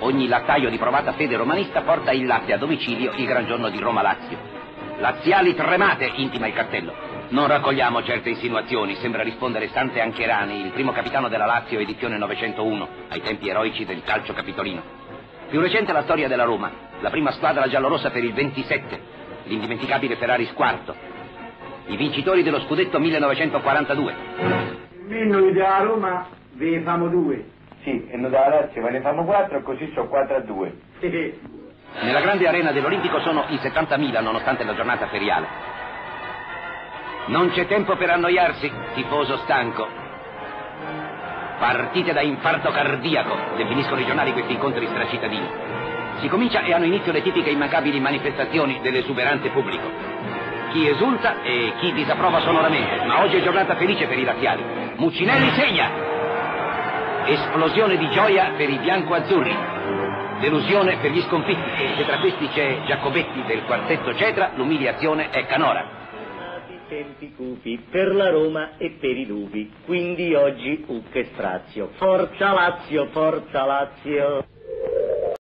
Ogni lattaio di provata fede romanista porta il latte a domicilio il gran giorno di Roma-Lazio. Laziali tremate, intima il cartello. Non raccogliamo certe insinuazioni, sembra rispondere Sante Ancherani, il primo capitano della Lazio, edizione 901, ai tempi eroici del calcio capitolino. Più recente la storia della Roma, la prima squadra giallorossa per il 27, l'indimenticabile Ferraris quarto, i vincitori dello scudetto 1942. Noi della Roma ve ne famo 2. Sì, e noi della Lazio ve ne famo 4, così sono 4-2. Nella grande arena dell'Olimpico sono in 70.000 nonostante la giornata feriale. Non c'è tempo per annoiarsi, tifoso stanco. Partite da infarto cardiaco, definiscono i giornali questi incontri stracittadini. Si comincia e hanno inizio le tipiche immancabili manifestazioni dell'esuberante pubblico. Chi esulta e chi disapprova sonoramente, ma oggi è giornata felice per i laziali. Muccinelli segna! Esplosione di gioia per i bianco-azzurri. Delusione per gli sconfitti, e se tra questi c'è Giacobetti del quartetto Cetra, l'umiliazione è canora. Tempi cupi per la Roma e per i lupi, quindi oggi che strazio. Forza Lazio, forza Lazio.